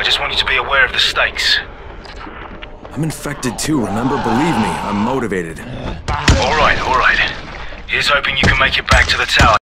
just want you to be aware of the stakes. I'm infected too, remember? Believe me, I'm motivated. Alright. Here's hoping you can make it back to the tower.